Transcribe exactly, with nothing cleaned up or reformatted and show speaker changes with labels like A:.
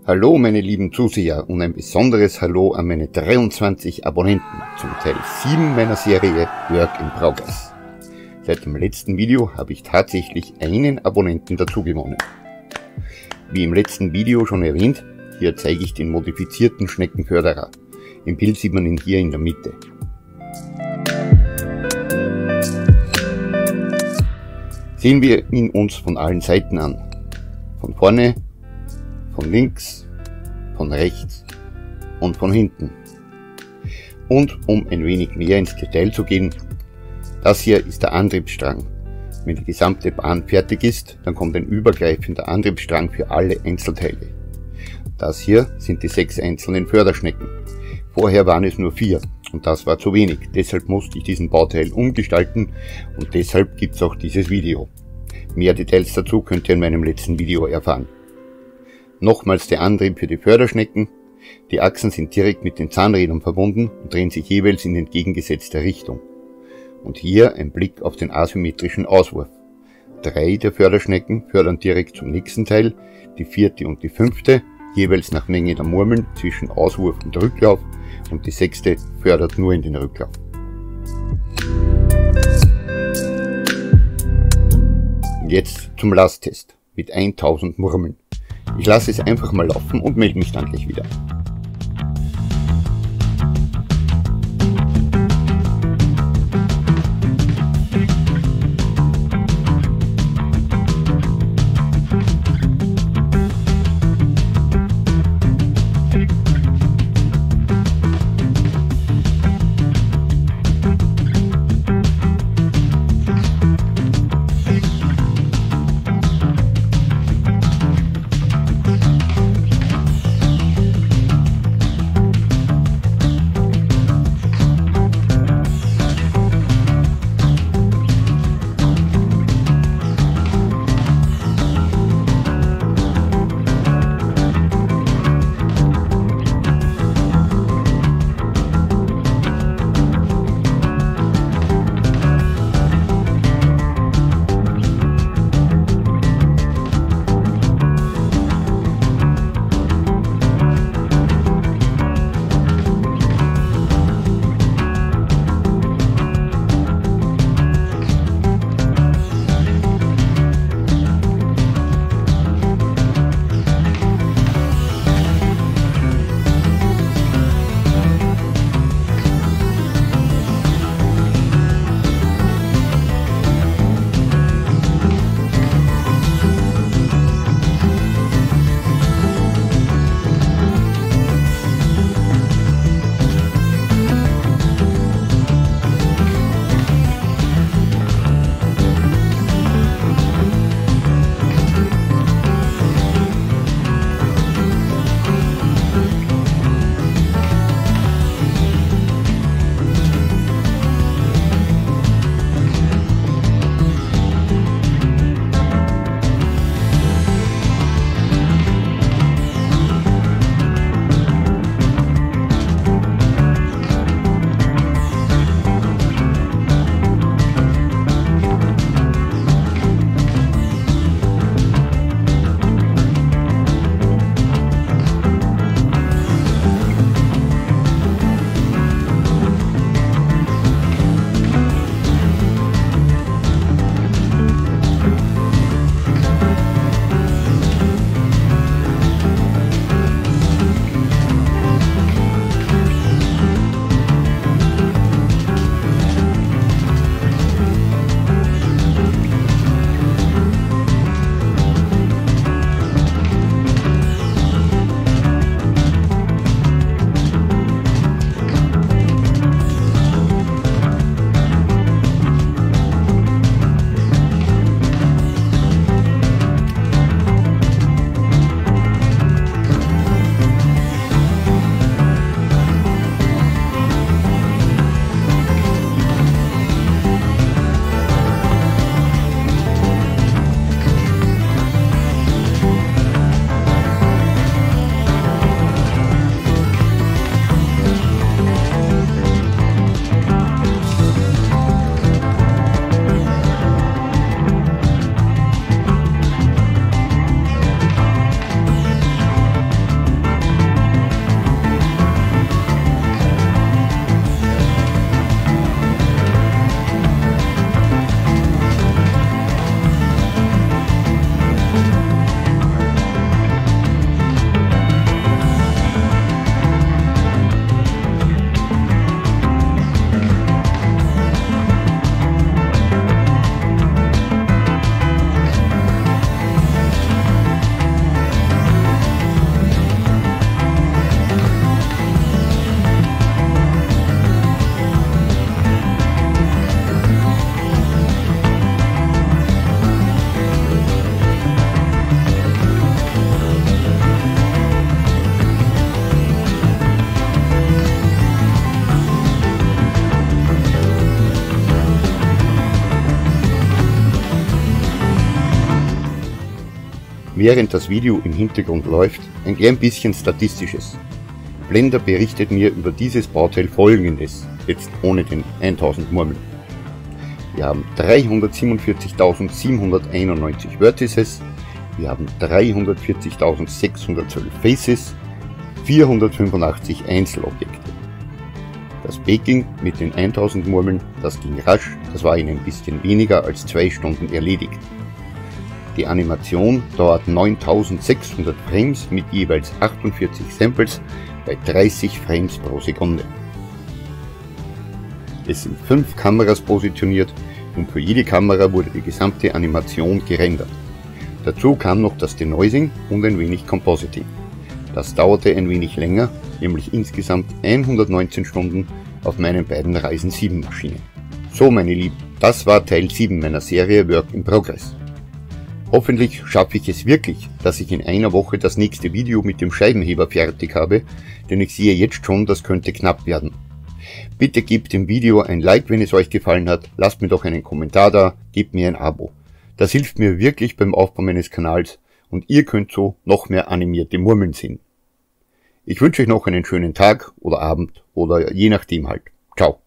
A: Hallo meine lieben Zuseher und ein besonderes Hallo an meine dreiundzwanzig Abonnenten zum Teil sieben meiner Serie Work in Progress. Seit dem letzten Video habe ich tatsächlich einen Abonnenten dazu gewonnen. Wie im letzten Video schon erwähnt, hier zeige ich den modifizierten Schneckenförderer. Im Bild sieht man ihn hier in der Mitte. Sehen wir ihn uns von allen Seiten an. Von vorne, von links, von rechts und von hinten. Und um ein wenig mehr ins Detail zu gehen, das hier ist der Antriebsstrang. Wenn die gesamte Bahn fertig ist, dann kommt ein übergreifender Antriebsstrang für alle Einzelteile. Das hier sind die sechs einzelnen Förderschnecken. Vorher waren es nur vier und das war zu wenig, deshalb musste ich diesen Bauteil umgestalten und deshalb gibt es auch dieses Video. Mehr Details dazu könnt ihr in meinem letzten Video erfahren. Nochmals der Antrieb für die Förderschnecken. Die Achsen sind direkt mit den Zahnrädern verbunden und drehen sich jeweils in entgegengesetzter Richtung. Und hier ein Blick auf den asymmetrischen Auswurf. Drei der Förderschnecken fördern direkt zum nächsten Teil, die vierte und die fünfte, jeweils nach Menge der Murmeln zwischen Auswurf und Rücklauf, und die sechste fördert nur in den Rücklauf. Und jetzt zum Lasttest mit tausend Murmeln. Ich lasse es einfach mal laufen und melde mich dann gleich wieder. während das Video im Hintergrund läuft, ein klein bisschen Statistisches. Blender berichtet mir über dieses Bauteil Folgendes, jetzt ohne den tausend Murmeln. Wir haben dreihundertsiebenundvierzigtausendsiebenhunderteinundneunzig Vertices, wir haben dreihundertvierzigtausendsechshundertzwölf Faces, vierhundertfünfundachtzig Einzelobjekte. Das Baking mit den tausend Murmeln, das ging rasch, das war in ein bisschen weniger als zwei Stunden erledigt. Die Animation dauert neuntausendsechshundert Frames mit jeweils achtundvierzig Samples bei dreißig Frames pro Sekunde. Es sind fünf Kameras positioniert und für jede Kamera wurde die gesamte Animation gerendert. Dazu kam noch das Denoising und ein wenig Compositing. Das dauerte ein wenig länger, nämlich insgesamt hundertneunzehn Stunden auf meinen beiden Ryzen sieben Maschinen. So meine Lieben, das war Teil sieben meiner Serie Work in Progress. Hoffentlich schaffe ich es wirklich, dass ich in einer Woche das nächste Video mit dem Scheibenheber fertig habe, denn ich sehe jetzt schon, das könnte knapp werden. Bitte gebt dem Video ein Like, wenn es euch gefallen hat, lasst mir doch einen Kommentar da, gebt mir ein Abo. Das hilft mir wirklich beim Aufbau meines Kanals und ihr könnt so noch mehr animierte Murmeln sehen. Ich wünsche euch noch einen schönen Tag oder Abend oder je nachdem halt. Ciao.